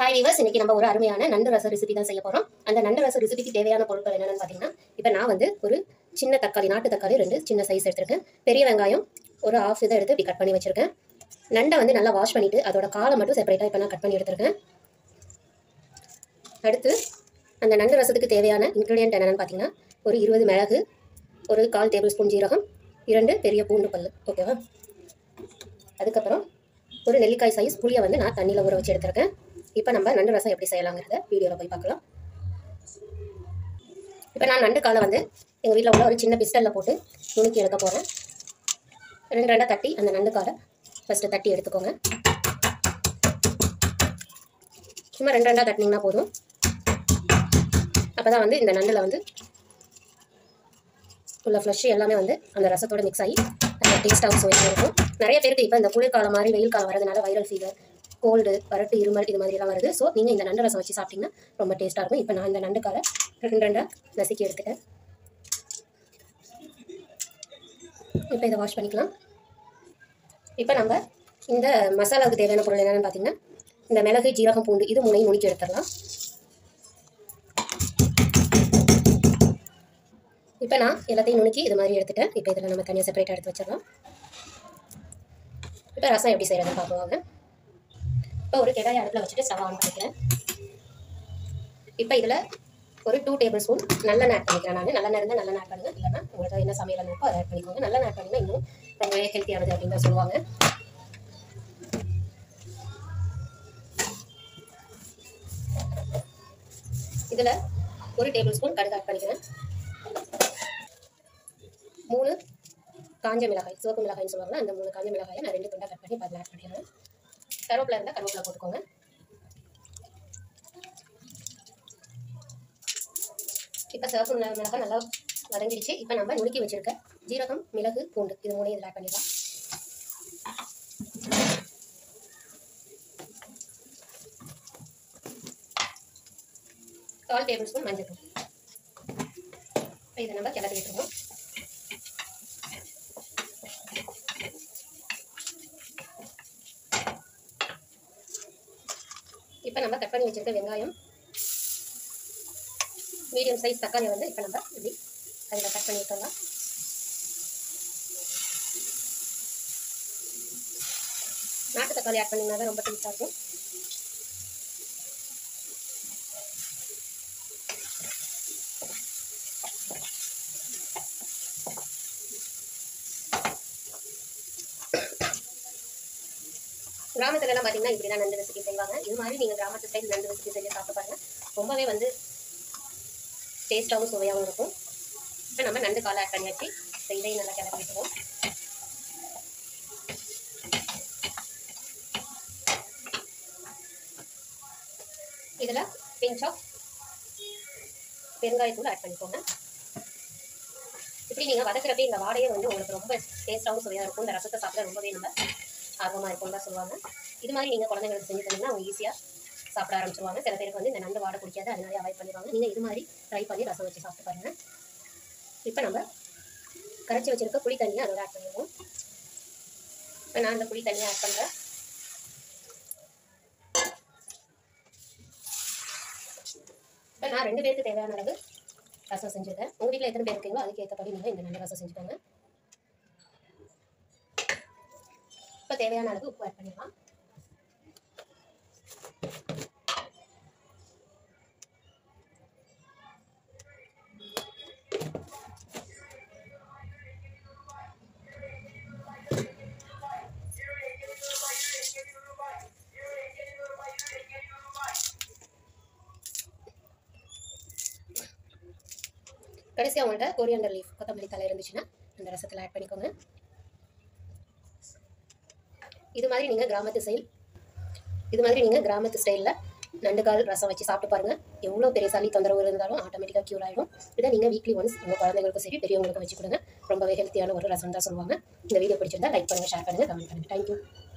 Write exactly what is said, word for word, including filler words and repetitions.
Hi viewers, இன்னைக்கு நம்ம ஒரு அருமையான நண்டு ரச ரெசிபி தான் செய்ய போகிறோம். அந்த நண்டு ரச ரெசிபிக்கு தேவையான பொருட்கள் என்னென்னு பார்த்தீங்கன்னா, இப்போ நான் வந்து ஒரு சின்ன தக்காளி, நாட்டு தக்காளி ரெண்டு சின்ன சைஸ் எடுத்திருக்கேன். பெரிய வெங்காயம் ஒரு ஆஃப் இதை எடுத்து இப்படி கட் பண்ணி வச்சிருக்கேன். நண்டை வந்து நல்லா வாஷ் பண்ணிவிட்டு அதோட காலை மட்டும் செப்பரேட்டாக இப்போ நான் கட் பண்ணி எடுத்திருக்கேன். அடுத்து அந்த நண்டு ரசத்துக்கு தேவையான இன்க்ரீடியன்ட் என்னென்னு பார்த்தீங்கன்னா, ஒரு இருபது மிளகு, ஒரு கால் டேபிள் ஸ்பூன் ஜீரகம், இரண்டு பெரிய பூண்டு பல், ஓகேவா. அதுக்கப்புறம் ஒரு நெல்லிக்காய் சைஸ் புளியை வந்து நான் தண்ணியில் ஊற வச்சு எடுத்திருக்கேன். இப்போ நம்ம நண்டு ரசம் எப்படி செய்யலாங்கிறத வீடியோவில் போய் பார்க்கலாம். இப்போ நான் நண்டு காலை வந்து எங்கள் வீட்டில் உள்ள ஒரு சின்ன பிஸ்டலில் போட்டு நுணுக்கி எடுக்க போகிறேன். ரெண்டு ரெண்டாக தட்டி அந்த நண்டு காலை ஃபஸ்ட்டு தட்டி எடுத்துக்கோங்க. சும்மா ரெண்டு ரெண்டாக தட்டினீங்கன்னா போதும். அப்போ தான் வந்து இந்த நண்டில் வந்து உள்ள ஃப்ளஷ் எல்லாமே வந்து அந்த ரசத்தோடு மிக்ஸ் ஆகி அந்த டேஸ்ட்டாகவும் சுவையாக இருக்கும். நிறைய பேருக்கு இப்போ இந்த குளிர்காலம் மாதிரி வெயில் காலம் வரதுனால வைரல் ஃபீவர், கோல்டு, வறட்டு, இருமல் இது மாதிரிலாம் வருது. ஸோ நீங்கள் இந்த நண்டு ரசம் வச்சு சாப்பிட்டிங்கன்னா ரொம்ப டேஸ்ட்டாக இருக்கும். இப்போ நான் இந்த நண்டு காலை ரெண்டு ரெண்டாக நசுக்கி எடுத்துட்டேன். இப்போ இதை வாஷ் பண்ணிக்கலாம். இப்போ நம்ம இந்த மசாலாவுக்கு தேவையான பொருள் என்னென்னு பார்த்தீங்கன்னா, இந்த மிளகு, ஜீரகம், பூண்டு இது மூணையும் நுணுக்கி எடுத்துடலாம். இப்போ நான் எல்லாத்தையும் நுணுக்கி இது மாதிரி எடுத்துட்டேன். இப்போ இதில் நம்ம தனியாக செப்பரேட்டாக எடுத்து வச்சிடலாம். இப்போ ரசம் எப்படி செய்கிறதுன்னு பார்க்குவாங்க. இப்போ ஒரு கடாயை அடுப்பில் வச்சுட்டு ஸ்டவ் ஆன் பண்ணிக்கிறேன். இப்போ இதில் ஒரு டூ டேபிள் ஸ்பூன் நல்லெண்ணெய் ஆட் பண்ணிக்கிறேன். நான் நல்லெண்ணெய் இருந்தால் நல்லெண்ணெய் ஆட் பண்ணுங்கள், இல்லைன்னா உங்களுக்கு என்ன சமையல் இருக்கோ அதை ஆட் பண்ணிக்கோங்க. நல்லெண்ணெய் ஆட் பண்ணிங்கன்னா இன்னும் ரொம்பவே ஹெல்த்தியானது அப்படின்னு தான் சொல்லுவாங்க. இதில் ஒரு டேபிள் ஸ்பூன் கடுகு ஆட் பண்ணிக்கிறேன். மூணு காஞ்ச மிளகாய், சிவப்பு மிளகாய்னு சொல்லுவாங்க, அந்த மூணு காஞ்ச மிளகாயை நான் ரெண்டு துண்டாக கட் பண்ணி அதில் ஆட் பண்ணிடுறேன். கருவேப்பிலை இருந்தால் கருவேப்பிலை போட்டுக்கோங்க. இப்போ சிவப்பு மிளகாய் நல்லா வதங்கிடுச்சு. இப்போ நம்ம நுணுக்கி வச்சிருக்க ஜீரகம், மிளகு, பூண்டு இது மூணையும் இதில் ஆட் பண்ணிடலாம். கால் டேபிள் ஸ்பூன் மஞ்சள் தூள். இப்போ இதை நம்ம கிளறி விட்டுருவோம். இப்போ நம்ம கட் பண்ணி வச்சிருக்க வெங்காயம், மீடியம் சைஸ் தக்காளி வந்து இப்போ நம்ம இப்படி அதில் கட் பண்ணி விட்டுடலாம். நாட்டு தக்காளி ஆட் பண்ணிங்கன்னா தான் ரொம்ப டேஸ்டாக இருக்கும். கிராமத்துலலாம் பார்த்தீங்கன்னா இப்படி தான் நண்டு ரெசிபி செய்வாங்க. இது மாதிரி நீங்கள் கிராமத்து ஸ்டைல் நண்டு ரெசிபி செஞ்சு சாப்பிட்டு பாருங்கள். ரொம்பவே வந்து டேஸ்ட்டாகவும் சுவையாகவும் இருக்கும். இப்போ நம்ம நண்டு காலை ஆட் பண்ணியாச்சு. இப்போ இதையும் நல்லா கிளறி விட்டுருவோம். இதில் பிஞ்ச் ஆஃப் பெருங்காயத்தூள் ஆட் பண்ணிக்கோங்க. இப்படி நீங்கள் வதக்கிறப்ப இந்த வாடையே வந்து உங்களுக்கு ரொம்ப டேஸ்ட்டாகவும் சுவையாக இருக்கும். இந்த ரசத்தை சாப்பிட ரொம்பவே நம்ம ஆர்வமாக இருக்கும்னு தான் சொல்லுவாங்க. இது மாதிரி நீங்கள் குழந்தைங்களுக்கு செஞ்சு தந்தீங்கன்னா அவங்க ஈஸியாக சாப்பிட ஆரம்பிச்சிருவாங்க. சில பேருக்கு வந்து இந்த நண்டு வாடை பிடிக்காது, அதனாலே அவாய்ட் பண்ணிடுவாங்க. நீங்கள் இது மாதிரி ட்ரை பண்ணி ரசம் வச்சு சாப்பிட்டு பாருங்கள். இப்போ நம்ம கரைச்சி வச்சுருக்க புளி தண்ணியை அதோட ஆட் பண்ணிடுவோம். இப்போ நான் அந்த புளி தண்ணியை ஆட் பண்ணுறேன். இப்போ நான் ரெண்டு பேருக்கு தேவையான அளவு ரசம் செஞ்சுருக்கேன். உங்கள் வீட்டில் எத்தனை பேர் இருக்கீங்களோ அதுக்கு ஏற்றபடி நீங்கள் இந்த நண்டு ரசம் செஞ்சுக்கோங்க. இப்போ தேவையான அளவு உப்பு ஆட் பண்ணிடலாம். கடைசியாக அவங்கள்ட்ட கொரியாண்டர் லீஃப், கொத்தமல்லி தலை இருந்துச்சுன்னா அந்த ரசத்தில் ஆட் பண்ணிக்கோங்க. இது மாதிரி நீங்கள் கிராமத்து ஸ்டைல் இது மாதிரி நீங்கள் கிராமத்து ஸ்டைலில் நண்டுகால் ரசம் வச்சு சாப்பிட்டு பாருங்கள். எவ்வளோ பெரிய சளி தொந்தரவு இருந்தாலும் ஆட்டோமேட்டிக்காக க்யூர் ஆகிடும். இதை நீங்கள் வீக்லி ஒன்ஸ் உங்கள் குழந்தைங்களுக்கும் சரி பெரியவங்களுக்கும் வச்சு கொடுங்க. ரொம்பவே ஹெல்த்தியான ஒரு ரசம் தான் சொல்லுவாங்க. இந்த வீடியோ பிடிச்சிருந்தா லைக் பண்ணுங்கள், ஷேர் பண்ணுங்கள், கமெண்ட் பண்ணுங்கள். தேங்க்யூ.